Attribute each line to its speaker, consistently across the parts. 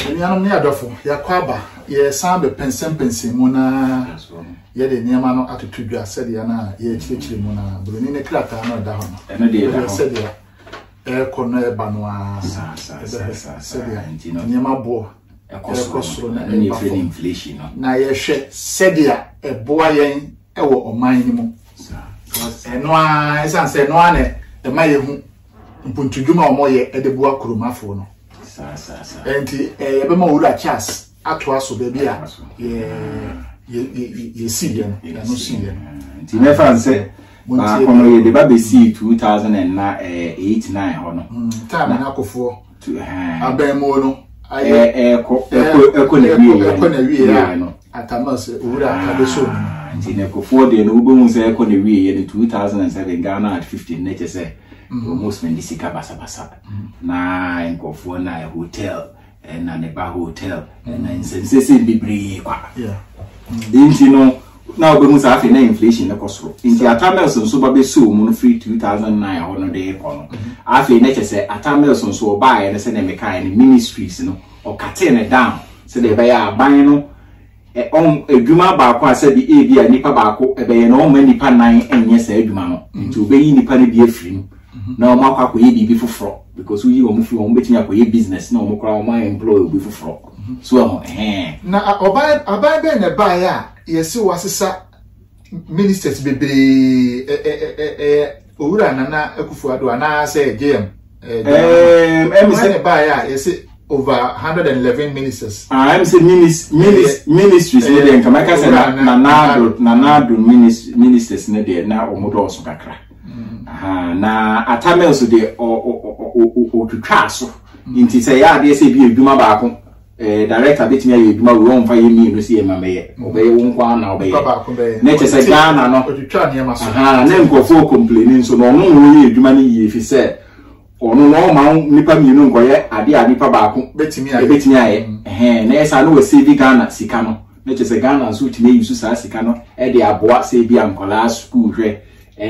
Speaker 1: Eniano ne adofo yakwaba ye sambe pensempensi mu na ye de niam no atotudwa sede ya na ye chirechire mu na broni ne krata na da ho no
Speaker 2: eno de da ho
Speaker 1: sede ya kono e ba no a sede ya niam abo ekosoro na
Speaker 2: inflation no
Speaker 1: na ye hwe sede ya eboa yen ewo oman ni mu eno a esanse no ane e ma ye hu mpuntudwuma omoye e de boa kromafo no enti yebema wura chas atwa so baby a ye see yen no see yen
Speaker 2: enti nefa nse ba kono ye de ba be see 2008-9 hono
Speaker 1: time na akofo abemo no
Speaker 2: eko na wiye no
Speaker 1: atamas wura akabeso
Speaker 2: enti ne kofo de no ubo nse eko na wiye ne 2007 Ghana at 15 nature say almost when this basa na enkofo na hotel na neba hotel na insensese bibiri kwa inti no na obehu sa afi na inflation na kosoro inti atamels nso ba be so mu no free 2009 ho no de ko no afi na chese atamels nso oba ye ne se na mekai ne ministries no o kate ne down se de ba ya ban no on edwuma ba ko ase bi e bi a nipa ba ko e be ye no ma nipa 9 enye sa edwuma no inti obeyi nipa ne bi afiri na o makwa ko ye bibi foforo because we o mufi o betimi akoye business na o mukra o ma employ obi foforo so
Speaker 1: na oba be na ba ya yesi wasesa ministers bebre owura nana akufuado ana say JM ba ya yesi over 111 ministers
Speaker 2: I'm say ministries ne dey nka say na ministers ne dey na omodo so kakra na atamels de o twitwa so inti say ya de say bi eduma ba ko director betimi ya eduma we won fa ye mi no say mameye obeye won kwa na obeye na che say Ghana no
Speaker 1: twitwa ne maso
Speaker 2: na nkofo complaining so no no ye eduma ne ye fi say ono no ma nipa mi no nkoye ade nipa ba ko betimi aye na esa no we save Ghana sika no na che say Ghana so timi yusu sa sika no e de aboa say bi ankola school hwe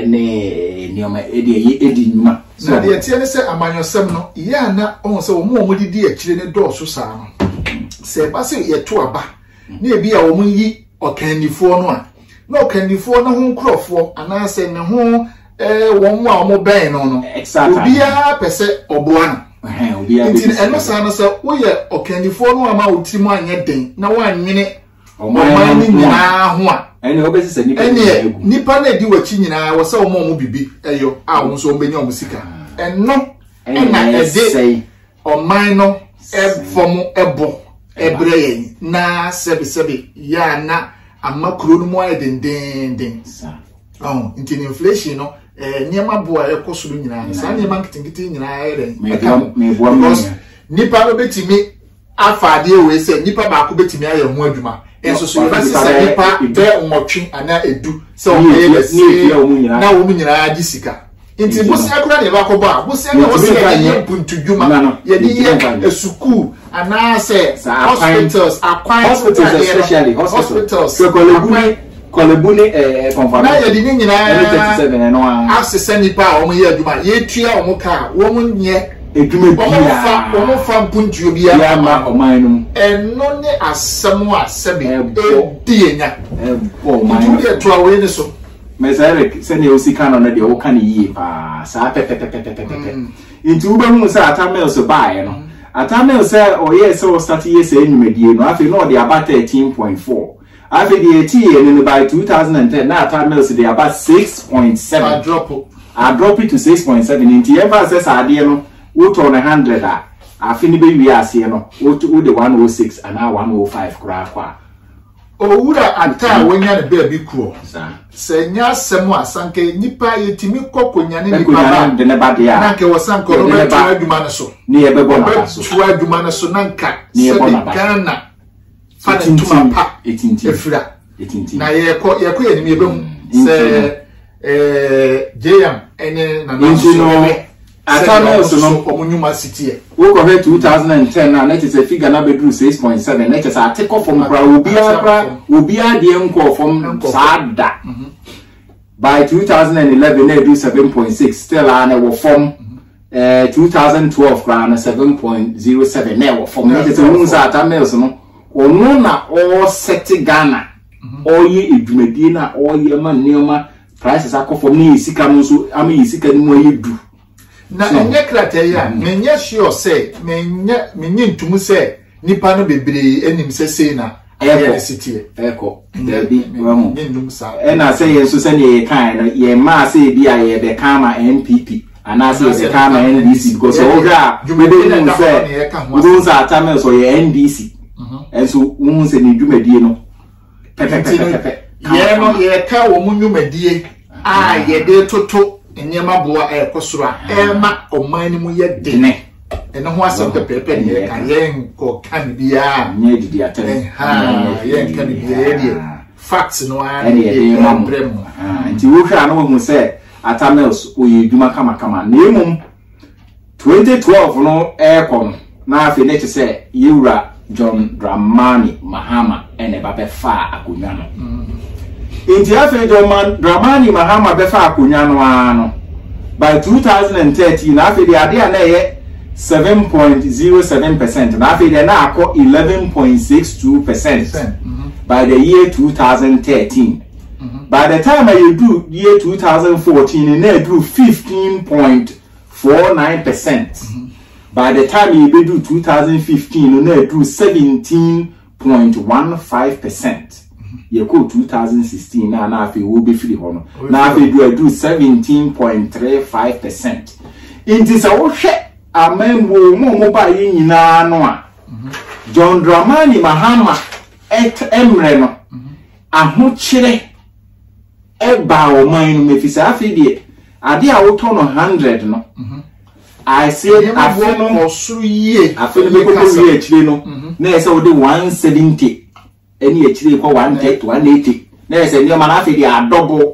Speaker 2: ene nioma edi nyuma
Speaker 1: na de tie ne se amanyosem no ya na on se omo didi akire ne dooso saa no se ba se ye to aba na ebi a omo yi okanifo no a na okanifo no ho nkrofo ana se ne ho won wa omo ben no obia pese oboa no
Speaker 2: obia be
Speaker 1: eno saa no se wo ye okanifo no ama otimu anye den na wanwene omo ni nyina ho a
Speaker 2: ene obesi se
Speaker 1: nipa na di wachi nyina wo se omo bibi eyo a wo so mbenya omo sika eno na ede oman no efomo ebo ebreye na sebi ya na amakro no mo ayedenden inti inflation no niema boa ekosoro nyina sa niema nkitingiti nyina ayere because nipa no betimi afade we se nipa ba ko betimi aye ho adwuma enso so yeba se nipa be nwotwe ana edu se o ye na wo mu nyina agi sika inti bosi akura ne ba ko ba bosi na wo se ye puntudwuma ye di ye esuku ana se hospitals
Speaker 2: especially hospitals kolebuni confirm
Speaker 1: na ye di nyina
Speaker 2: 37 no
Speaker 1: asese nipa o mu ye adwuma ye tua o mu ka wo mu nye
Speaker 2: edume bia
Speaker 1: omo fa mpuntuo bia
Speaker 2: ya ma oman no
Speaker 1: eno ne asem a sebe edienya
Speaker 2: oman
Speaker 1: no to awe ne so
Speaker 2: mesere se ne osika no de o ka ne yie pa sa pepepepepepe into ube mu sa atamel so bae no atamel se o ye se o start ye se enumedie no afi no de aba 13.4 afi de eti no by 2010 na atamel se de aba 6.7 I drop it to 6.7 into emphasis ade no wo to 100 a afini be wi ase no wo de 106 and now 105 kra kwa
Speaker 1: owura ata wonya ne ba bi kuo se nya asem asanke nipa yetimi kokonya ne nipa ba
Speaker 2: de ne ba de ya
Speaker 1: na ke wosanko no be twa adwuma ne so
Speaker 2: ne ye be bo na so
Speaker 1: twa adwuma ne so nanka
Speaker 2: se
Speaker 1: Ghana fa tuma pa efira na ye ko ye ni me be hu se JM ene na
Speaker 2: no atamel so no
Speaker 1: omunyuma city
Speaker 2: wo ko 2010 na net is a figure na bedru 6.7 net is a take off from kra obia de enko from sada by 2011 na do 7.6 still ana wo from 2012 crown 7.07 now from the ones at Amels no ono na all set Ghana all ye edwumadi na all ye man neoma prices akofo ni sika no so am sika ni mo yedu
Speaker 1: na enye criteria menye sure say menye ntumu say nipa no bebre enim say na
Speaker 2: Echo Debbie and I say so send ye kind ye ma say be a ye be kama NPP and I say the kama NDC because we don't say those are Tamils or your NDC and so women say you medie no
Speaker 1: ye no ye ka wo munyu medie ye de toto enyema boa ekosoro ma oman ni mu ye dene eno ho asem pepepe ne ka yen ko kan bia
Speaker 2: nye didi atene
Speaker 1: yen kan bia ye facts no ani ye mambrem
Speaker 2: nti wo hwa no hu se Atamels oye dwuma kama na emum 2012 no ekon na afi ne se yewura John Dramani Mahama ene ba be fa akonya no nti afi John Dramani Mahama be fa akonya no ano by 2013 na afi de ade na ye 7.07% na afi de na akọ 11.62% by the year 2013. By the time I do year 2014 I do 15.49%. By the time you do 2015 I do 17.15%. You go 2016 now afi will be free hono. Now afi do 17.35%. Inti sa wo hwe amembo mo ba yi nyina no a John Dramani Mahama emre no ahokyere eba o man no mefisa afi de ade a wo to no 100 no I say afi no
Speaker 1: osuru yie
Speaker 2: afi no be ko yie akire no na ese wo de 170 eni akire ko 130 180 na ese ni ma na afi de adobo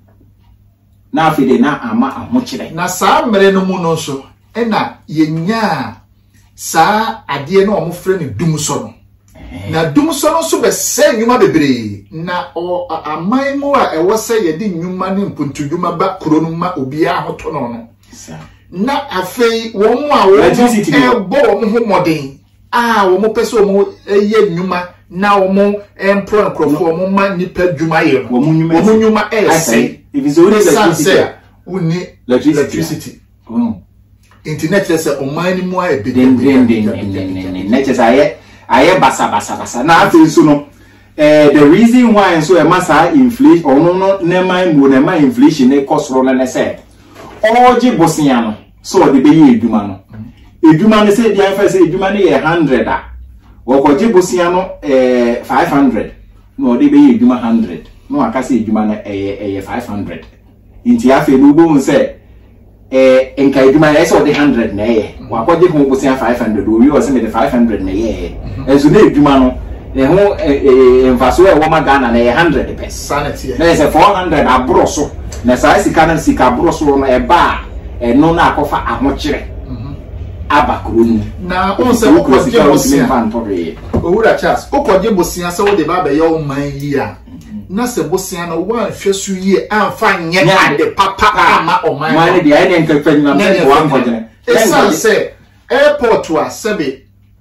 Speaker 2: na afi de na ama ahokyere
Speaker 1: na saa mere no mu no so ena yenya saa ade no omofre ne dumso no na dumso no so be se nyuma bebre na o aman mu a ewo se ye di nyuma ne mpuntudwuma ba kuro no ma obi a hoto no na afei wo mu a wo ebo wo ho modern a wo mu pese wo mu eye nyuma na wo mu employ crofo wo mu ma nipa dwuma ye no wo mu nyuma say
Speaker 2: if is always
Speaker 1: uni electricity internet say o man mu a
Speaker 2: den net say aye basa na afi so no the reason why so e masa inflation ono no inflation e kosoro na say oje bosia no so de be ye eduma no eduma no say dia fa say eduma no ye 100 a wo ko je bosia no 500 no de be ye eduma 100 no aka say eduma no e 500 inti afi no bo say enka eduma na say o de 100 na ye wa ko je ko bosia 500 o wi o say me de 500 na ye enso na eduma no ho enfaso e wo ma Ghana na 100
Speaker 1: sanity
Speaker 2: na say 400 abro so na sai sika na sika abro so no e ba no na akofa ahokyere abakuru
Speaker 1: na on se ko je bosia owura Charles ko je bosia se wo de ba be ye o man yi a na se bosia no wa hwesu yi amfa nye ade papa ama o man
Speaker 2: man de ai den ka na me wa nkojene
Speaker 1: esa se airport wa sebe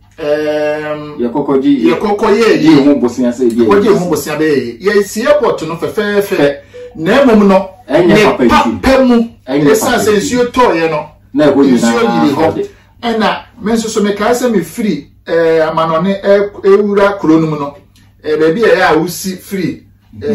Speaker 2: ye kokoji
Speaker 1: ye
Speaker 2: ho bosia se ye
Speaker 1: ko je ho bosia be ye si airport no fe na emom no ne papa mu esa se nsuo to ye no
Speaker 2: na ko
Speaker 1: nsuo yiri ho ena menso so me ka se me free amanone ewura kronum no be bia ya usi free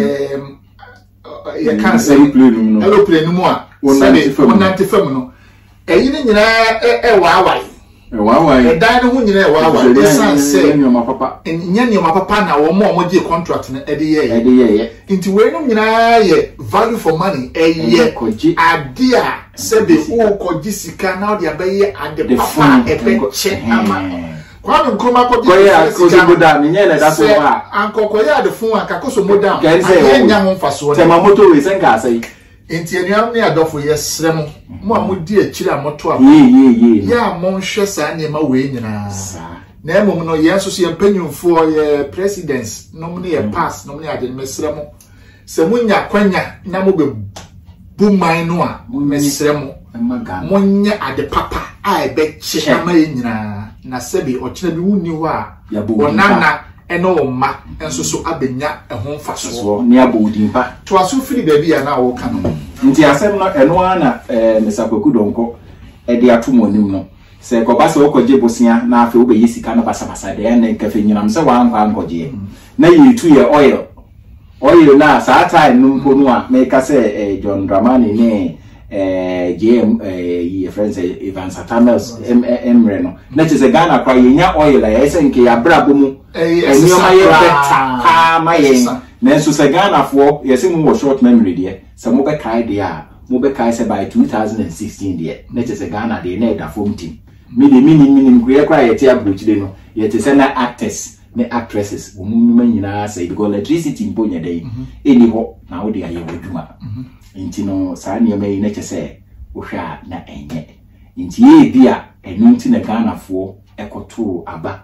Speaker 1: ye kan se aeroplane mu a wonante fam no eyi ni nyina waawai dan no hu nyina waawai esa se
Speaker 2: nyoma papa
Speaker 1: na wo mo je contract na ede ye nti we no nyina ye value for money eye ade a sebe wo koji sika na ode abaye ade papa ebeche ama kwanu nkroma koji
Speaker 2: sika moda menye na da so ha
Speaker 1: ankoko ya de fun akakoso moda anya ho mfaso
Speaker 2: tema moto we senka asai
Speaker 1: enti enuam ne adofo yesre mo a modi akiri amoto a ya mo nhwe sa ne ma we nyina na emom no yeso so ye mpanyumfo ye presidents no mo ne ye pass no mo ne ade mesre mo se munya kwanya na mo be bu man no a mesremo monye ade papa a ebe che ama nyina na sebi ochina bi wuni ho a onana eno oma enso so abenya ehon faso
Speaker 2: ne abodimpa
Speaker 1: to aso firi baby ya na wo ka no
Speaker 2: nti asem no eno ana Mr. Kwaku Donkor de atomonim no se ko ba se okoje bosia na afi obe yisika no basa de na nkafe nyinam se wa anka ankoje na yitu ye oil na sa time no mpo no a make say John Dramani ne GM your friends Ivan Satamels Emre no na chese Ghana kwa yenya oil ya ese nke ya brabo mu enyo ye beta ha mayen na nso se Ghana fo yese mu short memory de se mo be kai de a mo be kai se by 2016 de na chese Ghana de na da form team mini kure kwa yete abroach de no yete se na actors ne actresses wo mu nyina say because electricity mponya dey eni ho na wo de aye waduma nti no saa ne mai na chese wo hwa na enye nti ye bia enu nti na Ghana fo ekoto aba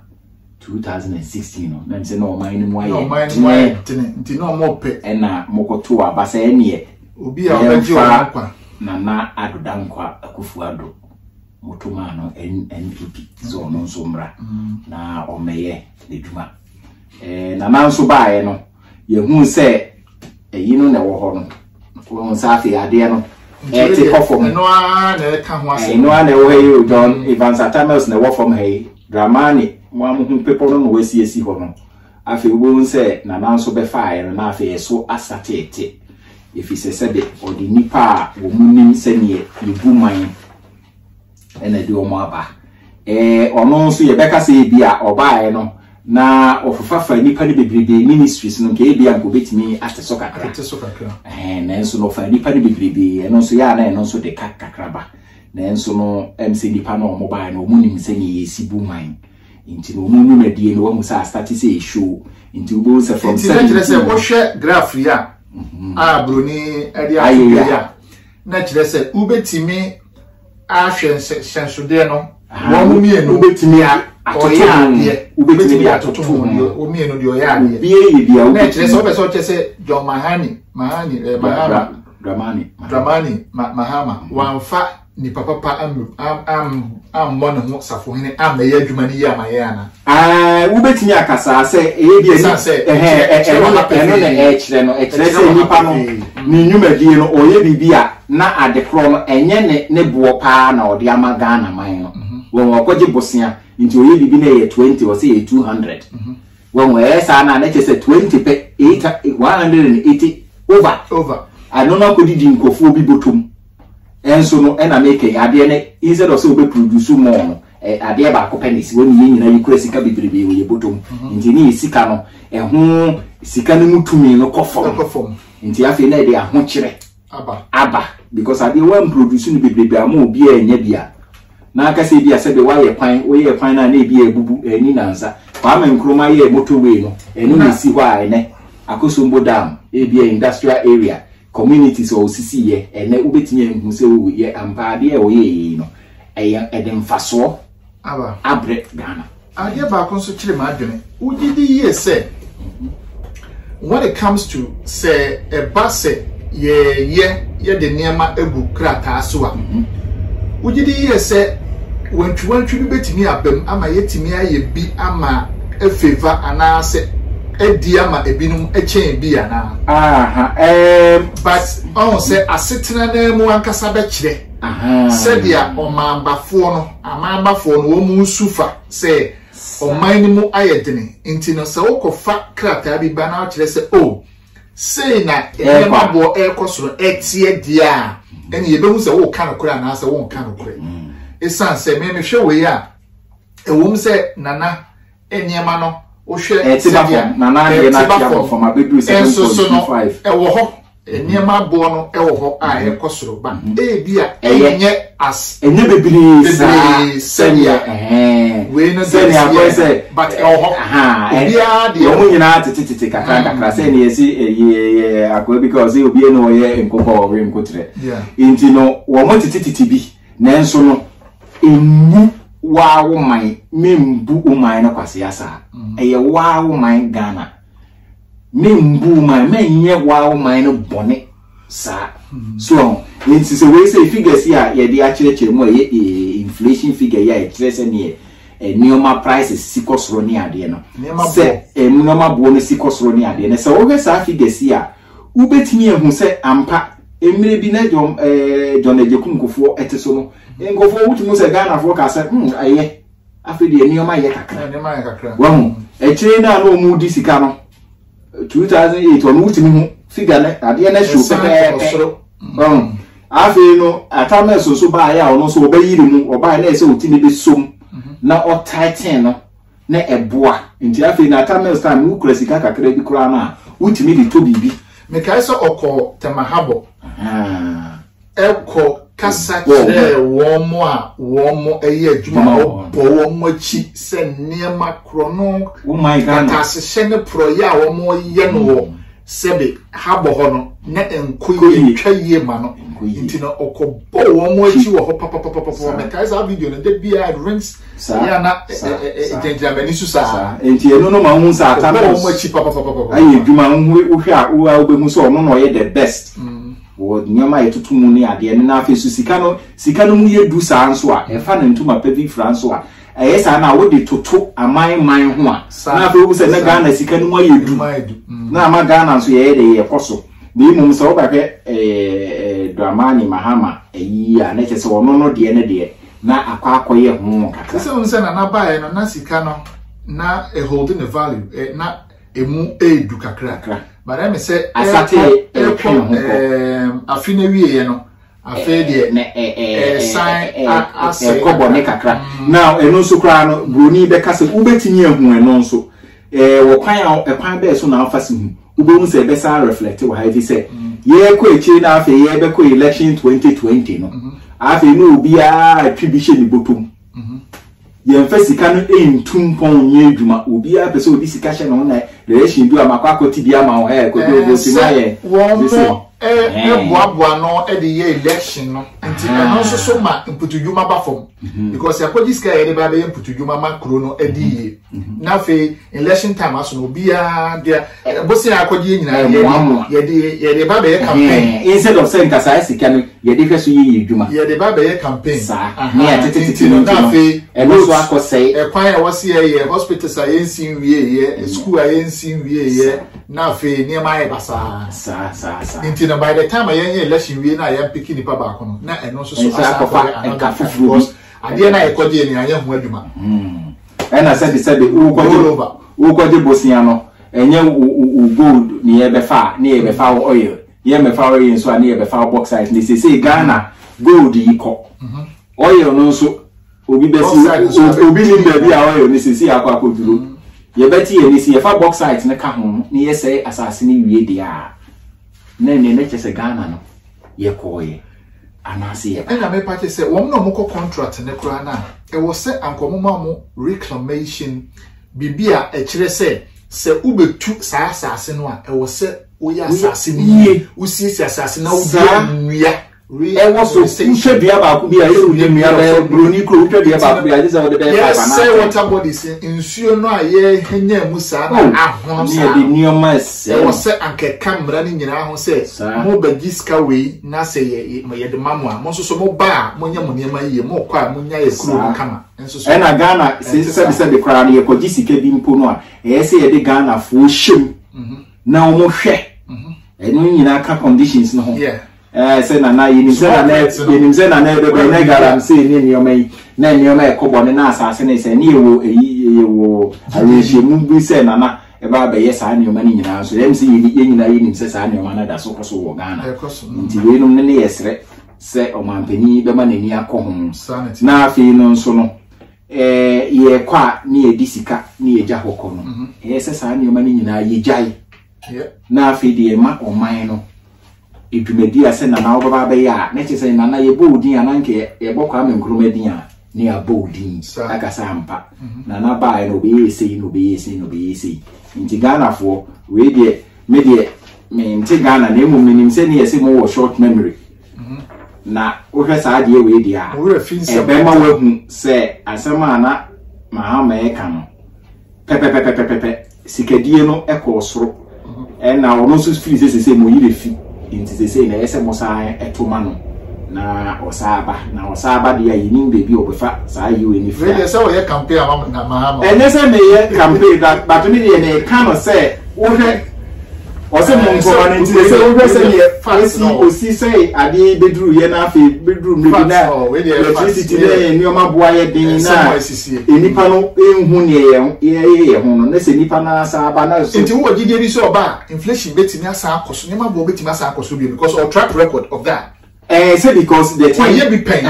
Speaker 2: 2016 no na nse no man ni mu aye
Speaker 1: nti no mo pe
Speaker 2: na mokoto aba sa ene
Speaker 1: obi a obeji o kwa
Speaker 2: na adodankwa akufuado mutumano NPP so no somra na omeye de duma na nanso baaye no ye hu se eyino na wo ho no won safi ade no te perform
Speaker 1: no a na ka ho ase
Speaker 2: no a na wo hey John Ivan Satamels na wo form hey Dramani mo amu people no we si ho no afi wo se na nanso be fire no na afi so asatete if he se de odi nipa wo munim se ne ibuman ena di omo aba ono nso ye beka se bia obae no na ofafafa nipa ne bebrebe ministries no nke bia nko betimi ateso kakra na nso no fa nipa ne bebrebe eno nso ya na eno nso de kakraba na nso no MC nipa no omo bae no omo nim se ne yesibu man nti no omo nu medie no wo musa start say show nti wo say from
Speaker 1: say wo hwe graph ya broni ade ya na kire say ubetimi ahwe sensude no wo mu mienu
Speaker 2: ubetimi ubetimi
Speaker 1: atoto wo mienu de oya ade
Speaker 2: biye bia
Speaker 1: na kire say obeso kire John Dramani Mahama wanfa ni papa am one ho safo hene am na ye adwuma ni ya maye ana
Speaker 2: ubetimi akasa se bia ni na kire se nipa no ni nyumadie no oye bibia na adekro no enye ne bo pa na odi ama Ghana man no won okoje bosia nti oye bibi na ye 20 o se ye 200 won we sa na chese 20 pe 180 over ano na ko didi nkofo bi botom enso no ena make ade ne instead of so be produce more no ade ba ko penisi woni ye nyina yikura sika bibrebe we ye botom nti ni sika no eho sika ne mutumi no kofom nti afi na ide aho kire aba because ade wan produce ni bibrebe ama obi enya bia na aka se bia se be wa ye kwan na e bia ebubu eni nansa kwa ma nkroma ye motorway no enu ni si hwa ene akosombo dam e bia industrial area communities or sisi ye ene ubetimi enhu se wo ye ampade e wo ye no edem faso abre Ghana
Speaker 1: ade ba ko so kire ma adwene ugidi ye se when it comes to say a basse ye de niema egu krata so a ugidi ye se wantwi bi betimi abam ama yetimi aye bi ama efeva anase edi ama ebinum echen bi ana but on say asetena na mu ankasa be kire said ya omambafo no amambafo no wo mu sufa say omani mu ayedene intino se wokofa krata bi ba na kire se say na emabo ekosoro etie dia eni yebehu se wo kan kura na se wo kan kura esan se me hwe we ya ewom se nana eniema no o hwe
Speaker 2: nana de na tia from abedu 7.5
Speaker 1: ewo ho eniema bo no ewo ho a ekosoro ba bia enye as
Speaker 2: enye bebiri
Speaker 1: senya we no
Speaker 2: say
Speaker 1: but ewo ho bia de
Speaker 2: o nyina tete kakra say ne yesi akwa because obi no ye nkoko we nkotre inti no wo mo tete bi nanso no enu waawo man membu uman na kwase asa eye waawo man Ghana membu man menye waawo man no bone sa so nti se we say figures here ye dey akire mu inflation figure here kire se ne neoma prices sikosro ni ade no se neoma bo no sikosro ni ade ne se wo hwe sa figures here ubetimi ehu se ampa emire bi na John Ejekumkofo eteso no nkofo wutumu se Ghana fo ka se aye afedi neoma ye kakra wahu ekire na no mu di sika no 2008 on wutimi hu figure na ade na show pepe afi no atame so ba ya ono so obayiri mu oba na ese otimi be som na o tighten no na eboa nti afi na atame stand mu kura sika kakra bi kura na wutimi di to bibi
Speaker 1: me kai so oko temahabo eko kasa kire womo eye adwuma obo womo chi se niema krono tasese ne proya womo ye no sebe habo ho no na enkoye twaye ma no nti no okobo womo chi wo ho papa me kai sa video no de bia rings ya na gentle su sa
Speaker 2: nti eno no ma hu sa atame
Speaker 1: womo chi papa
Speaker 2: aye adwuma hu hwe a wo obehu so ono no ye the best wo nyama yetutumu ni ade ne na afesu sika no mu yedu sa anso a efa na ntuma pevi franso a eyesa na wo de toto aman ho a na afi wo se na Ghana sika no mu yedu na ama Ghana nso ye de ye koso bi mum se wo ba hwe Dramani Mahama eyi a na kese wono no de ne de na akwakoye ho kaka
Speaker 1: se won se na bae no na sika no na holding the value na emu edu kakra but I say
Speaker 2: asate
Speaker 1: afine wiye no afi de sign as
Speaker 2: kobo ne kakra now eno so kra no broni be kase ubetini ahu eno so wo kwan be so na afase hu ubemu se be sa reflect wo ha say ye ko echi na afi ye be ko election 2020 no afi no obi a atwibihye ni botom ye sika no entum pon nye adwuma obi a pese odi sika hye no na relation du amakwa akoti bia ma ho ko do go sima ye
Speaker 1: boa no e de election no nti no so ma imputudwuma ba fom because yakodi sika ye de ba be imputudwuma makro no e de na fe election time aso no obi a dia bosi akodi nyina ye de ba be campaign
Speaker 2: instead of saying kasa sika no ye de hweso ye adwuma
Speaker 1: ye de ba be campaign
Speaker 2: ne atete no
Speaker 1: na fe
Speaker 2: e no so akosei
Speaker 1: e kwan ya wasi ye hospital science wie ye school science wie ye na fe ne ma ye basa nti na by the time I election wie na ya piki nipa ba ko no na eno so
Speaker 2: asafa enka fufuru
Speaker 1: ade na ekode ni anya ho adwuma
Speaker 2: ena said u kwaje bosia no enye u gold ni ye befa oil ye mefa oil so ani ye befa bauxite ni say Ghana gold yiko oil no so obi besi obi ni baby a oil ni say akwa ye beti ye ni say fa bauxite ne ka ho ni ye say asase ni wie dia ne chese Ghana no ye koye anase ye
Speaker 1: na me pa chese wo no moko contract ne kura na e wo se ankomoma mo reclamation bibia e kire se ubetu sa asase no a e wo se wo ya asase ni usi asase na wo bia
Speaker 2: e wo so ushe bia ba ku bia ye ule nua ba broni kro utwa bia ba ku bia disa wo de be
Speaker 1: five na say water bodies nsuo no aye henya mu sa na ahon sa
Speaker 2: ni de nioma
Speaker 1: se wo se anke kamera ni nyina ho se mo ba giska we na se ye de mamu a mo so mo ba mo nya mo niema ye mo kwa mo nya ye kro kama enso so
Speaker 2: na Ghana se de kra na ye ko gisika bi mpo no a ye se ye de Ghana fo hwem na wo mo hwe eno nyina ka conditions no ho say na yinimse na be na garam say ni nioma na nioma e kobo ne na asase ne say ni ewo areje mu bi say na e ba be yesa nioma ni nyina so dem say nyina yinimse sa nioma na da so koso wo Ghana nti we no ne yesre say o mampani be ma nani akohom na afi no nso no ye kwa ni edisika ni eja hokọ no say sa nioma ni nyina ye jai na afi de ma o man no idumedi ase na na obaba be ya na che se na na ye bodin ananke ye bokwa amenkromedin a ne ya bodin aka sampa na na ba no be yesi no be yesi nti Ghana fo we de me de me nti Ghana na emu minim se ne yesi mo wo short memory na o hwe sa de we de a e be ma wahu se asema na Mahama e ka no pepe sikadie no e ko soro e na ono so firi se mo yire fi into the say na SMOSA etomano na osaba dia yinim baby obefa saa yi we ni fra
Speaker 1: really say we campaign na mahama
Speaker 2: and say me campaign that but me dey kind of say o se mo nko na say o say ye o si say ade bedru ye na afi bedru me bi na electricity na nioma boa ye din na enipa no enhu ne ye ho no na se nipa na saa ba na so
Speaker 1: nti wo gidie bi so oba inflation betimi asa akoso nioma bo betimi asa akoso bi because our track record of that
Speaker 2: say because the thing
Speaker 1: you be paying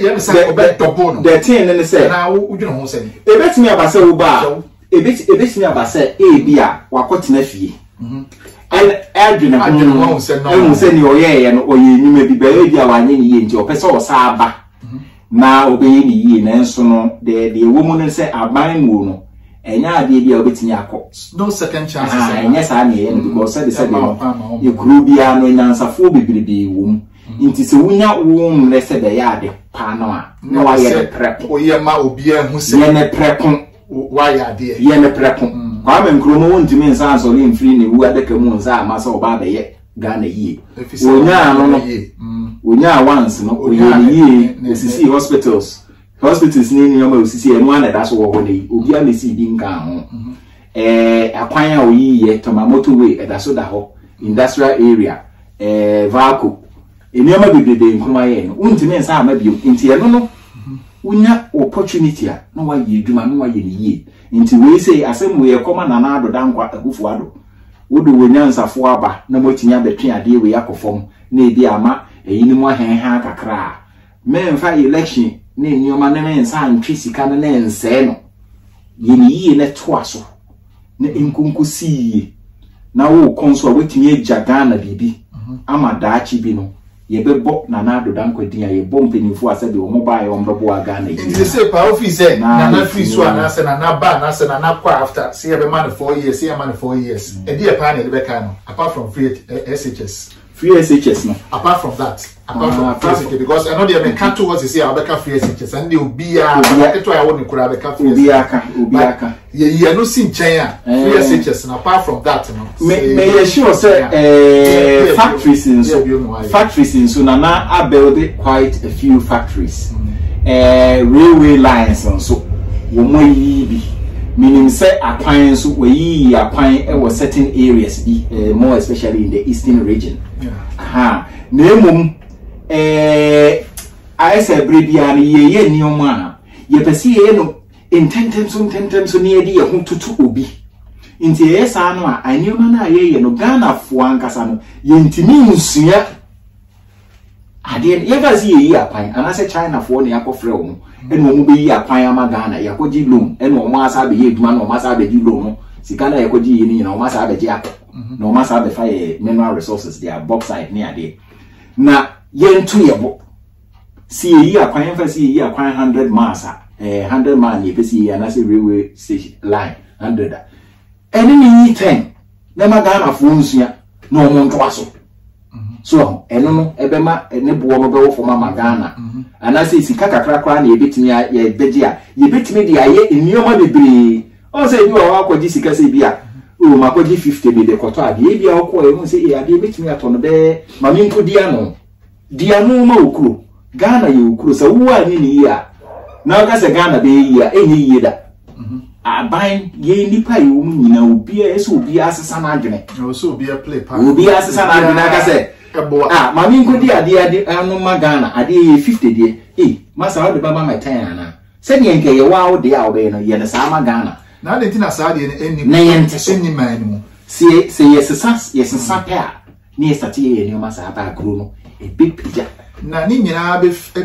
Speaker 2: the thing and say
Speaker 1: now you know who say
Speaker 2: e betimi abase wo ba e betimi abase e bia wakotena fie and adwene ho say ni oye no oye nyuma bi ba bia wanye ni ye nti opese o sa aba na obeye ni ye na enso no the woman no say aban mu no enya ade bia obetimi akọ
Speaker 1: no second chance
Speaker 2: enya sa na ye because said no e kuru bia no nyansafo bibiribi wom inti se wunya won lese be ya de pa no a na wa ye prep
Speaker 1: oye ma obi ehu se
Speaker 2: ye ne prep
Speaker 1: wa ya de
Speaker 2: ye ne prep kwa me nkromo wontimi nsa so le mfiri ne wu adaka mu nsa amasa oba be ye Ghana yie onya no onya once no oye yie osisi hospitals ni nyoma osisi enu ana da so wo ho ne obi a me si di nka ho akwan a oyiye tomamoto way da so da ho industrial area Kwaku enioma bebrebe nkuma ye no untime nsa amabio nti ye no unya opportunity a no wa ye dwuma no wa ye ne yie nti we say asem we koma na na adoda nkwa agufu ado wodo wonya nsafo aba na motinya betwe ade we yakofom na ebi ama eyinimu ahenha kakra me mfa election na enioma na me nsa antwe sika na nse no ye ne yie na to aso na nkunkusi na wo konso a wetimi agya Ghana bibi ama daachi bi no yebebo na na adoda nkwadi a yebo mpenimfo asebe o mobile o mbebo aga na yi
Speaker 1: nti say pa office na free so na say na ba na say na kwa after say be man 4 years say man 4 years e dey pa na be ka no apart from free SHS
Speaker 2: no
Speaker 1: apart from that SHS because I know they may come towards say abeka free SHS and they obi a to I want kura abeka free
Speaker 2: obi aka
Speaker 1: ye no sin chen a free SHS and apart from that no
Speaker 2: me sure say factories in so na build quite a few factories railway lines and so wo mo yi bi meaning say akwan so we yi akwan e was certain areas bi more especially in the eastern region na emum I say brebia ye nioma ye pese ye no intentem so ne edi ye ho tutu obi nti ye sa no a anioma na ye no Ghana fo ankasa no ye ntimi nsua ade ye ba si ye akwan anase China fo ne akofre wo eno omu be yi akwan ama Ghana yakoji loan eno omu asa be ye eduma na omu asa be di loan no sika na yakoji ye ni na omu asa be je akọ na omu asa be fa ye mineral resources their bauxite ne ade na ye ntu ye bo si ye yi akwan fa si ye yi akwan 100 miles 100 miles ye be si ye anase railway station line 100 eni ni 10 na ma Ghana fo nsua na omu nto aso so eno no ebema ne bo no be wo fo ma Ghana anase sika kakra na yebetimi ye beji a yebetimi de aye enioma bebre o se bi wa akodi sika se bi a o makodi 50 be de koto ade e bi a okọ e mu se e ade betimi ato no be mami nkodi ano diano ma okuro Ghana ye okuro se wo ani ni yi a na ga se Ghana be yi a enye yi da aban ye nipa ye wo nyina obi a eso obi asesa na adwene
Speaker 1: so obi a play part
Speaker 2: obi asesa na adwene ga se mami nkodi ade anu ma Ghana ade 50 de masa wo de ba ma 10 ana se ne nke ye wa wo de a wo be no ye ne sa ma Ghana
Speaker 1: na de tina sa de enni
Speaker 2: na ye nte so
Speaker 1: enni man mu
Speaker 2: se yesesa pe a ne yesate ye ne ma sa ba agro no e big picture
Speaker 1: na ni nyina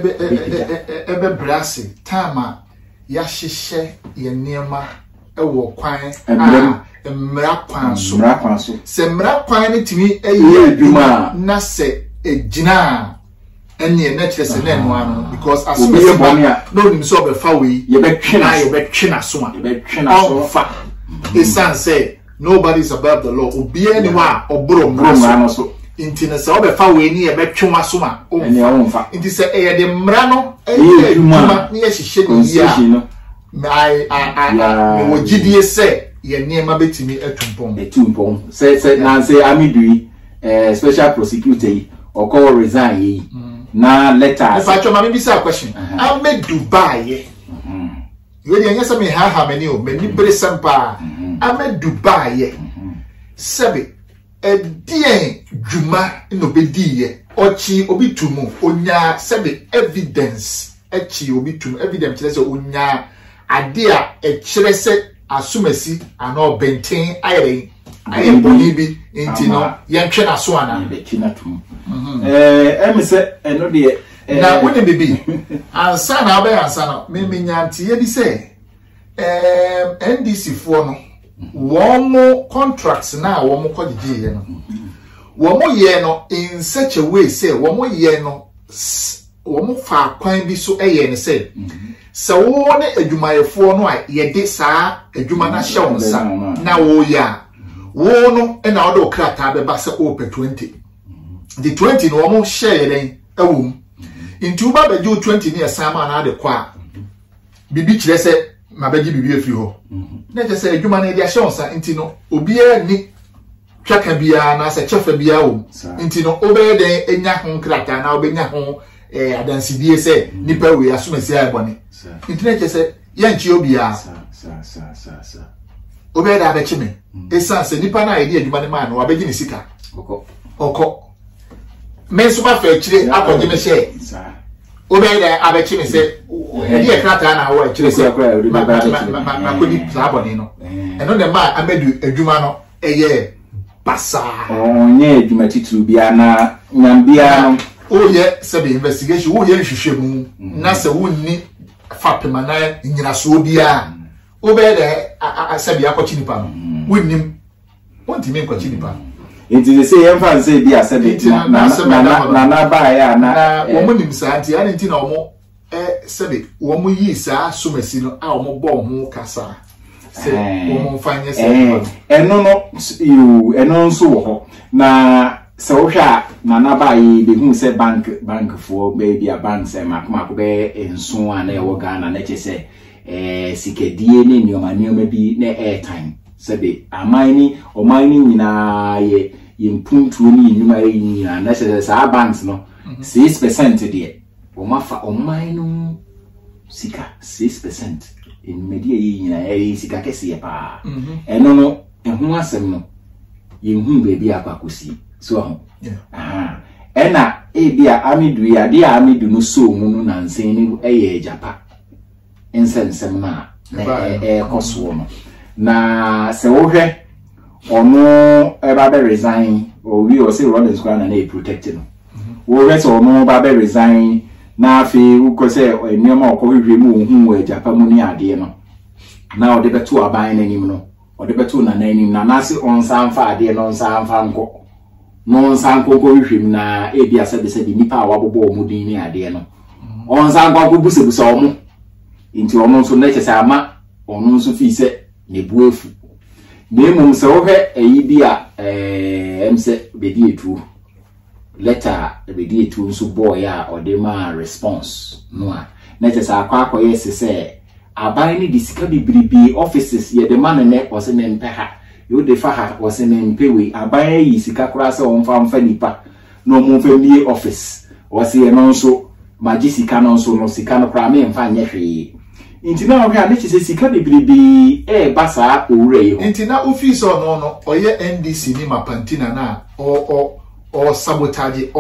Speaker 1: ebe brase tama ya hihye ye niema ewo kwan mra kwan so se mra kwan ne timi eye adwuma na se ejina ene na kire se na eno ano because asomesi no nim so be fa we ye be twena so fa esan say nobody is above the law obi ani wa obro mra so inti na se obe fa we ni ye be twema so ma o fa inti se eye de mra no eye adwuma ni ye hihye ni ya me wogidie se ye niema betimi etumpom
Speaker 2: se na se amidui special prosecutor or call resign na letter
Speaker 1: if I try maybe say a question I made Dubai you dey answer me how many o many bere sampa I made Dubai sebe edien dwuma no bedi ye ochi obi tumu onya sebe evidence echi obi tumu evidence kire se onya ade a ekire se asumasi ana obenten ayere ayeboni bi intino yentwe na so ana
Speaker 2: bekina tum emise eno de
Speaker 1: na woni bibi ansa na abe ansa na me nyantie bi se NDC fo no womo contracts na womo kogije ye no womo ye no in such a way say womo ye no womo fa kwan bi so eye ne say se wo ne adwumayefo no a ye de saa adwuma na hye wonsa na wo ya wo no na wo de okrata be ba se ope 20 the 20 no womo share den awum intu ba be ju 20 ne sama na de kwa bibi kire se mabeji bibi efiri ho na je se adwuma na de hye wonsa inti no obi ani twaka bia na se chefa bia wo inti no obe den enya ho krata na obenya ho adansidie se nipa we asomasi ayebone internet se yanchi obia sa obe da abechi me esa se nipa na ide adwuma ne ma no abegi ne sika oko me so ba fa chire akoje me she obe da abechi me se ide krata na wo chire se makodi sabone no eno ne ma amedu adwuma no eye basa
Speaker 2: onye adwuma tituru bia na nyambia no
Speaker 1: oye sabe investigation oye nhwehwemu na se wonni fapema na nyina so bia obede sabe akwachi nipa no wonnim wonti me nkwachi nipa
Speaker 2: enti they say emfa say bia sabe na ba ya na
Speaker 1: wo nim sa nti ani nti na omo sabe wo mo yi sa somasi no a omo bo ho kasa se wo mo fanye se
Speaker 2: eno no you eno nso wo ho na se wo hwa na na ba yi be hu se bank for baby a bank se makoma ko be enso ana e wo Ghana na che se sikadie ne nioma bi na airtime se be amani o mani nyina ye impuntuo ni nyuma yi nyina na se sa banks no 6% de o mafa o mani sika 6% in media yi nyina sika kese pa eno no ehu asem no ye hu baby Kwaku so ena bia amidu ya dia amidu no so mu no nansen ni eye japa ensensem na koso no na se wo hwe ono ba be resign o wi o se Rollins square na protect no wo hwe so ono ba be resign na afi uko se enema okohwe mu hu japa mu ni ade no na o de beto aban na nim no o de beto na nanim na nase onsan fa ade no onsan fa nko no sanko ko hwim na bia se nipa a wabobo omudin ni ade no on sanko ko busebusa omo inti omo nso na kyese ama ono nso fi se ne buefu na emum se wo hwe ayi bia emse bedi etu letter bedi etu nso boy a odema response no a na kyese akwa yes se aban ni disika bibribi offices ye de man ne ose ne mpeha you defa ha was in pewe abaye yi sika kura se onfa nipa no mo family office was ye no so magi sika no so no sika no kura me mfa nya hwe intina o hwa ne chi se sika bibribi basa owure yi
Speaker 1: intina office no oye NDC ni mapantina na o sabotage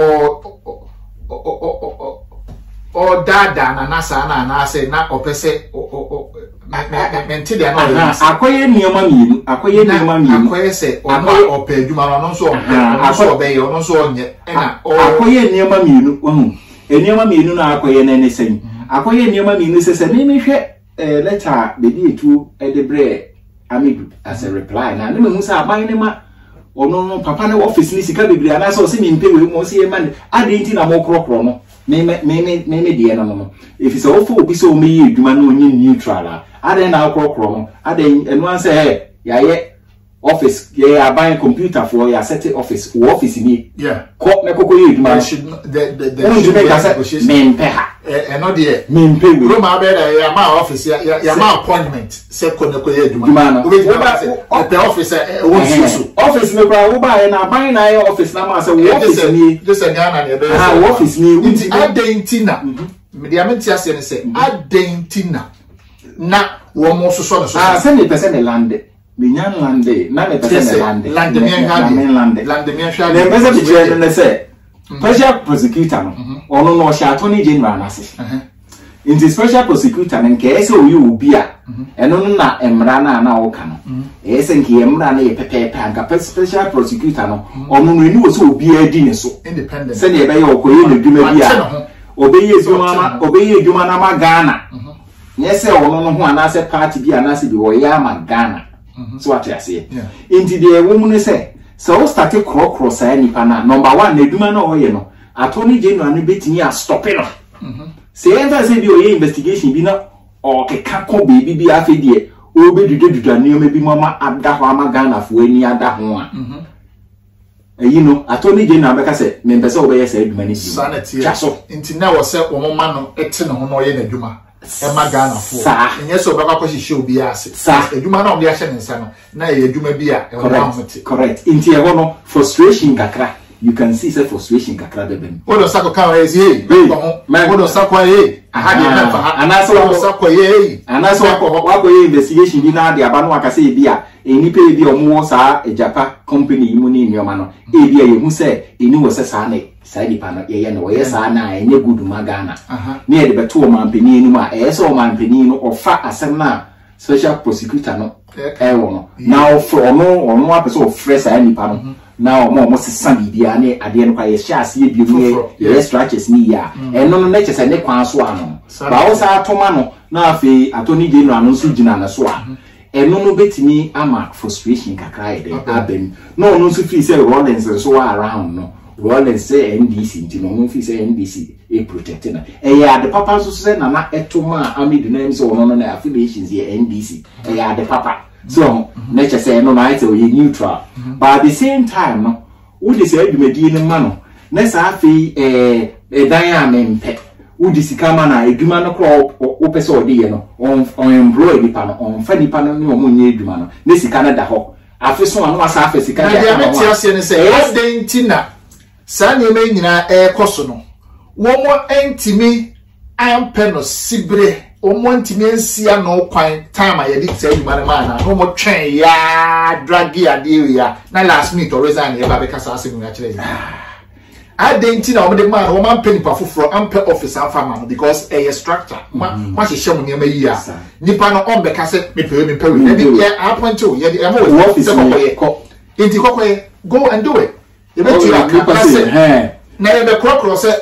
Speaker 1: o dada na nasa na se na opese mentide na
Speaker 2: akoye nioma mienu
Speaker 1: akoye se o ope adwuma no so aso obeye no so onye na
Speaker 2: akoye nioma mienu ohu enioma mienu na akoye na ne sen akoye nioma mienu se me hwe letter bedi etu edebre amidu as a reply na ne me sa aban ne ma ono papa ne office ni sika bebri ana so se me mpewe mo se man ade nti na mo krokro no me die no if so ofo obi so me yi adwuma no onye neutral ade na krokro no ade enu an se ya ye office ye aban computer for ya set office ni
Speaker 1: yeah
Speaker 2: ko me kokko yi adwuma
Speaker 1: the me peha no de
Speaker 2: me pay we
Speaker 1: Roma be ya ma office ya ma appointment say konekoye adwuma
Speaker 2: no
Speaker 1: we the office won so
Speaker 2: office me bra wo ba na ban na your office na ma say wo office ni
Speaker 1: just a Ghana na be
Speaker 2: office ni
Speaker 1: nti adentina me dia menti ase ne say adentina na wo mo so so
Speaker 2: say me person the land me nyan land na me person the land
Speaker 1: me nyan land me hwa
Speaker 2: the person be chere ne say special prosecutor no ono no sha attorney general na se in the special prosecutor no nke ese oyi obi a eno no na emra na wo ka no ese nke emra na ye pepepe anka special prosecutor no ono no eni wo so obi adi ne so
Speaker 1: independent
Speaker 2: se ne be ye okoye na dwuma bi a obeye dwuma na ma Ghana nyese ono no ho anase party bi anase bi wo ya ma Ghana so what you say into the woman say so start cross nipa na number 1 na eduma na oye no attorney general no betimi a stop no say enter say bi oye investigation bi na o keka ko baby bi afedie o be dudu anioma bi mama ada ho ama Ghana fo ani ada ho a you know attorney general beka say me pese obeye say eduma ni bi chaso
Speaker 1: nti na wo say wo mama no ete no ho no oye na eduma Emma Ghana for yes, so Baba show be asked. You man of the action and son. Now you do maybe correct. In Tiagono, frustration kakra. You can see the frustration kakra them. What does Sako is ye? What does Sako ye? I had and that's what Sako ye. And that's what investigation be now the Abanwaka say beer. Any pay be or more, sir, a Japa company, money in your manner. Abia, you say, he knew was a sane. Side panel, yes, I know, and you good Magana. Near the Batu man penino, so man penino, or fat as a special prosecutor. No, now for no episode of fresh any panel. Now, almost a Sunday, Diane, at the end by a chassis, you stretches me, and no natures and neck one swan. But also, Tomano, now fe, Attorney General, no Sujina, swan. And no bet me, ama frustration, cried, Aben. No, Sufi say Rollins and so around, no. Rollins say NDC, you know, say NDC, a protector. And yeah, the papa so said, Nana, etoma, I mean the names or no affiliations here, NDC. And yeah, the papa. So, nature say, no, I say, you're neutral. But at the same time, no, what is said, you may deal in mano. Nessa fee, a diamond pet. Would this come on a dumano crop or opus or dear, on embroidery panel, on funny panel, no more near dumano. This Canada hawk. After someone was half as a Canada say, yes, then Tina. San you may air cosono. One more empty me, I am penal sibre, or one to me see no quite time I did tell you, man, no more train, ya, draggy, idea, not last minute or resign here because I was actually. I didn't know the man, woman penny for amper office and farmer because a structure. What is showing me a year? Nippano on the cassette, me pay me pay. Yeah, I point to yet. I'm office into go and do it. The better now the crocro said,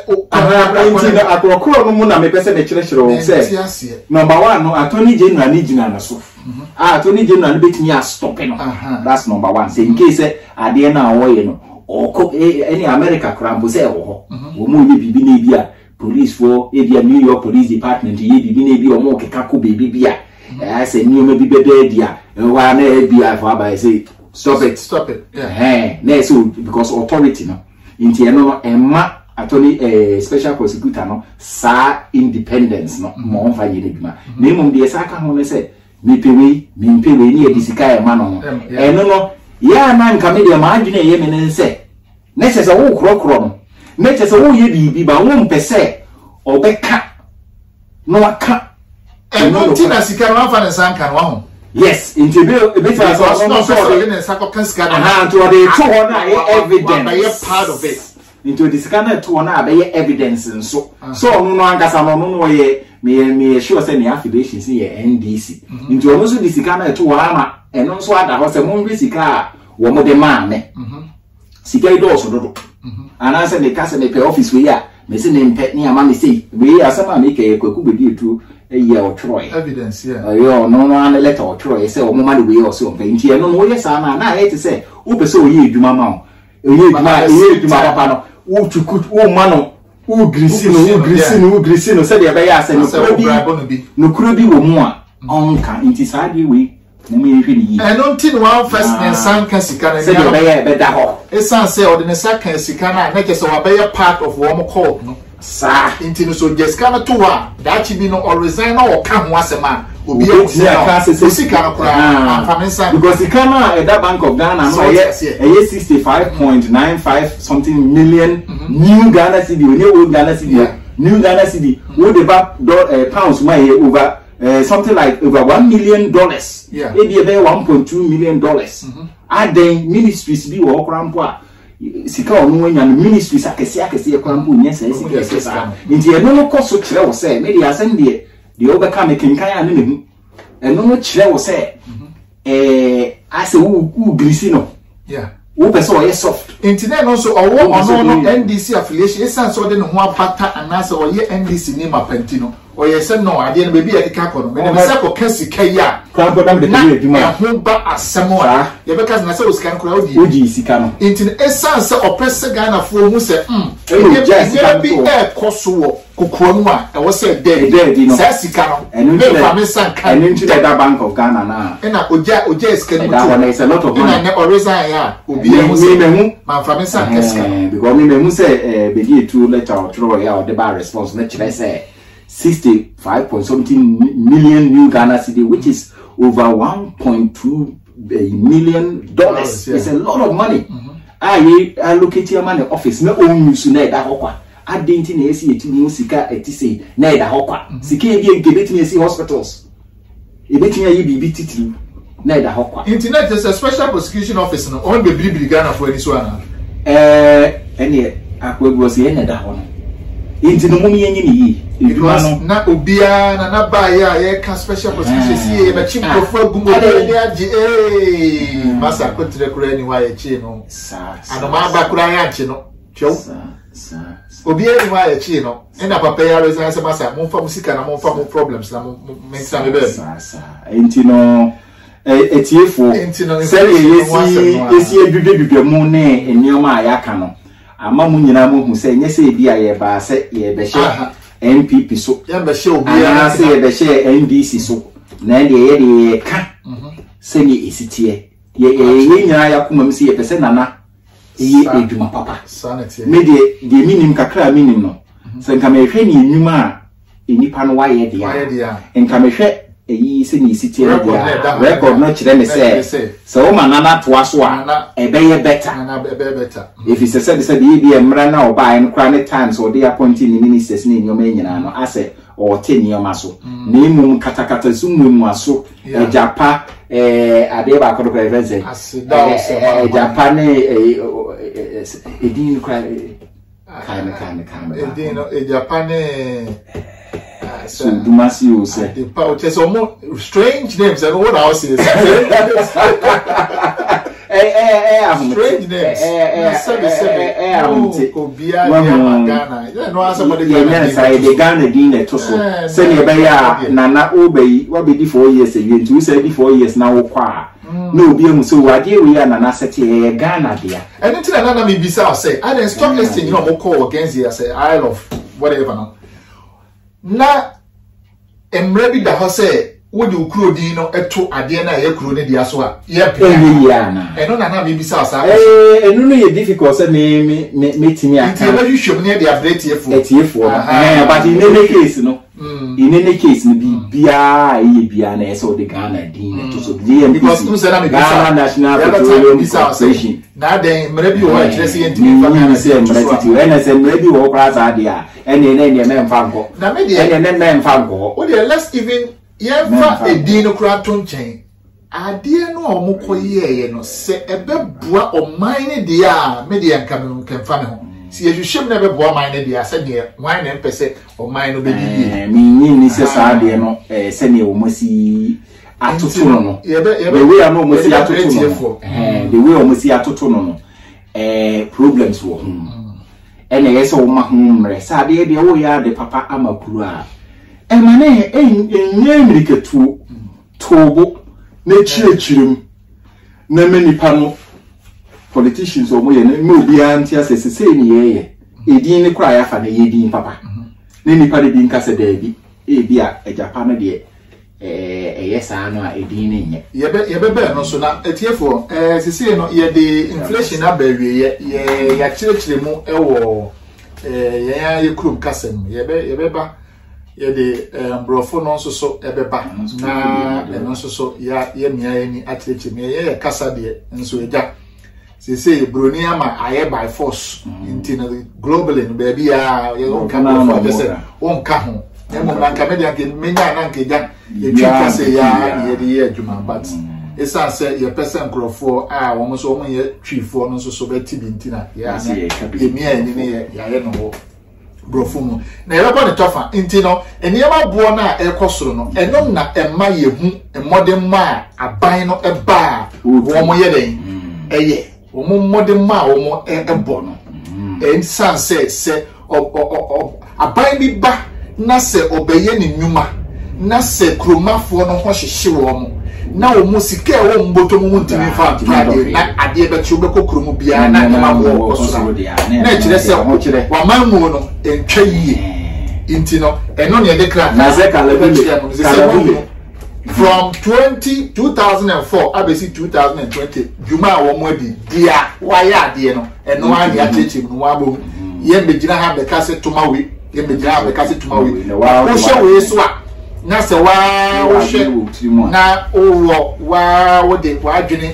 Speaker 1: I crocro no more, me person a church say. Number 1, no, Attorney General Nijina so. Attorney General bit me a stopping. That's number 1. Say in case I dare now way no. Or any America cramp say, oh, woman be bibia, police for a New York Police Department, ye be or more Kaku baby beer. I say, new maybe baby dear, and one be I say, stop it. Yeah, no, so because authority no. In Tiano, Emma, attorney, special prosecutor, no, sa independence, no, more for Yenigma. Name of the Saka Hone said, me pay near this guy, man, and no. Yeah, man, come in, imagine a yemen and say, Next is a whole crocron. Next is a whole ye be by 1% or back cat. No, a cat. And no thing as you can run for the sun can one. Yes, into a bit of a second scan to a evidence part of it. Into the scanner to an evidence and so no one gas no way me sure send the affiliations here NDC. Into almost the scanner to Arma and also at the house a movie car, one more the man. Sika do so do. And I said the cast and the office we are. Me say name pet near mammy say we are some make a Kwaku be to a year or Troy. Evidence, yeah. Yo, no letter or Troy say, oh, mamma, we also paint here. No, yes, I hate to say, Uber so ye do mamma. You do my papa. Oh, to cook, oh, mano. Oh, Grisino, said the Abayas and no cruddy or more. Onka, it is hardly we. And until one first and son can see can say, it's say, or the second, she cannot make us a part of warm cold. sa intino so jeska na to wa da chi bi no or resign na o ka ho asema obi e se sika na kura amfamensa
Speaker 2: because the kana at that Bank of Ghana no ye 65.95 something million new Ghana cedi we old Ghana cedi new Ghana cedi wo the pounds my over something like over $1 million. Maybe about $1.2 million. Are they ministries be or crampo? Sika onu nya ministries akese crampo nya say sika. Nti e no koso kire wo say maybe asem de overcome kenkan ya ne hu. E no kire wo say ase wo grisi no.
Speaker 1: Yeah.
Speaker 2: Wo person o soft.
Speaker 1: Internet no so owo ono NDC affiliation esan so de no ho apata anase o ye NDC ni mapenti no. Or yes, no, I didn't be at the capital. When I said, Cassie Kaya, Crampo, the home back as Samoa, your because I was can crowd you, Sicano. Into essence or press a gun of four who said, just be air Kosovo, Kukonwa, I was said, dead, Sassicano, and my son came into the Bank of Ghana now. And I would just get there's a lot of money. Or resign, will be my family son, because we say, begin to let our throw out the bar response, let I say. 65.something million new Ghana cedi, which is over $1.2 million. It's a lot of money. I allocate your money office. No own use na da hokwa. I didn't na esi etimi sika etise na da hokwa. Sika e bi gebetimi esi hospitals. E betimi ayi bibi titiri na da hokwa. Internet is a special prosecution office no. On be bibili Ghana for any so na.
Speaker 2: Ene akwego se na da hono. Inti no mumi yenyi ni
Speaker 1: because na obia na ba ya ye ka special prosecution see na chief professor gumo ni aje masa kontire kura ni wa ye chi no ano ma ba kura ya chi no twa obia ni wa ye chi no ena papa ya reason say masa mo fa musika na mo fa mo problems na mo mensa me be
Speaker 2: inti no etiefo say yesi edudedudwe mu ne enioma ayaka no ama mu nyina mu hu say nyese bi aye ba say ye be she NPP so
Speaker 1: ya be she obi ya
Speaker 2: say ye be she NDC so na de ye de ka say ni esitie ye nyina ya kuma msi ye pese nana ye eduma papa me de minim kakra minim no say nka me hwe ni enwuma a enipa no wa ye de ya nka me hwe eyi se ni esitie ya record no kire me say so o manana to aso a ebe ye better if he said e be emra na oba en kra ne times or they appointing the ministers ni nyoma nyina no ase o te nyoma so na imum katakata summu aso ejapa ade ba kodo kra say ejapa ne edin kra kind
Speaker 1: edin ejapa ne
Speaker 2: so Dumasi will say
Speaker 1: the power almost strange names and what else is strange names
Speaker 2: the Ghana Dina Tosso send your bayer Nana Obey what be 4 years again 2 say 4 years now no be so what we are Nana set Ghana dear
Speaker 1: and until another me be say I didn't stop listing you call against here say I love whatever now na emre bi da ho se wo de ukuro din no eto ade na ye kuro ne dia so a ye pe
Speaker 2: ya na
Speaker 1: eno na me bi sa
Speaker 2: eno no ye difficult say me timi aka
Speaker 1: ti e ba hwehwem ne de abrete efo
Speaker 2: but in any case no in any case no bia bia na so de Ghana din to so the
Speaker 1: because no say na me
Speaker 2: Ghana National Petroleum Corporation
Speaker 1: na den emre bi wo kire se yentimi fa
Speaker 2: Ghana say emre titi ena say emre bi wo kra sa dia ene me mfa nko
Speaker 1: na me de
Speaker 2: ene me mfa nko
Speaker 1: o de let's even yemfa edin kra to nchen ade no omokoye no se ebebua oman ne de a me de yanka me kemfa me ho si ehwehwem na beboa oman ne de a se de wan na mpese oman no bedi
Speaker 2: mi ni se sa de no se ne omosi atoto no the way I know omosi atoto no the way omosi atoto no problems wo ene yesa wo ma ho mre sa de wo ya de papa amakuru a emane enye miriketu tobo na chirechirim na menipa no politicians o mo ye na me obi anti asese ni ye edin ne kra ya fa na ye din papa na nipa de bi nka se da bi bi a Japan de yesa no a edin ne nye
Speaker 1: ye be no so na etiefo sese no ye de inflation abawie ye ya chirechiremu ewo ya ye krum kasem ye ba ye de brofo no nso so ebeba na eno nso so ya ye mia ni atleche me ye kasa de nso eja say broni ama aye by force globally no baby ya ye on come for this on ka ho e mo na ka media ke menya na nkeja ye twika say ya ye de ye adwuma but esa say ye person crofo wo so wo ye twifo no so beti bi ntina ya ye mia ni ya ye no brofo mu na ye ba ne tofa ntino eniyama bo na ekosoro no eno na emma ye hu emodem ma aban no eba wo mo ye den eye omo modem ma omo ebo no ensan se aban bi ba na se obeye ni nnwuma na se kromafo no ho hyehye wo mo na omo sika wo mboto mu ntimi fa ade na ade be chi obeko kromu bia na nyama wo osoro na kire se wa manmu no entwa yie intino eno ne de kra
Speaker 2: na ze kalabele
Speaker 1: from 2004 abesi 2020 juma wo mo di dia wa ya de no eno an ya cheche no wa bom ye mbegina ha be kase tomawe ye mbegina ha be kase tomawe wo hye we so a na se wa wo hye na owo wa wo de wa adwene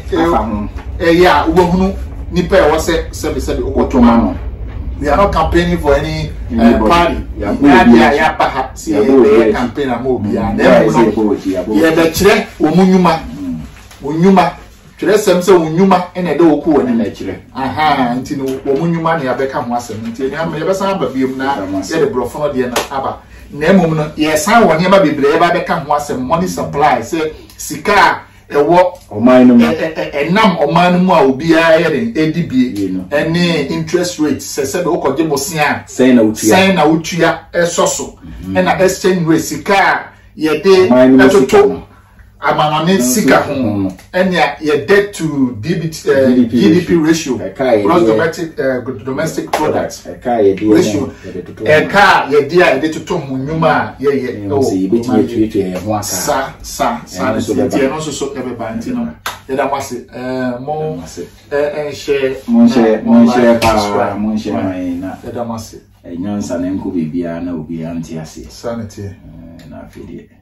Speaker 1: ya wo hunu nipa e wo se okotoma no. We are not campaigning for any party. Ya paha si e campaign amobia na ye be kire onyuma kire sem se onyuma ene de oku woni na kire nti no onyuma na ya be ka ho asem nti nya me be san ba biem na ye de brofo no de na aba na emom no ye san woni ma bebre ye ba be ka ho asem money supply se sika ewo
Speaker 2: oman no
Speaker 1: enam oman mu a obi a ye den edibie ene interest rate se be okoje bosia
Speaker 2: sen na utua esoso ena exchange rate sika ye de etoto amanone sika ho ene ye debt to GDP ratio gross domestic product ratio ye dia ye de toto ho nwuma ye o se yebeti ye ho aka
Speaker 1: sa tie no so ebe ba ntino ye da wase mo share
Speaker 2: pa mon share na
Speaker 1: ye da wase
Speaker 2: enyansa na nko bibia na obi anti ase
Speaker 1: sanity
Speaker 2: na afidie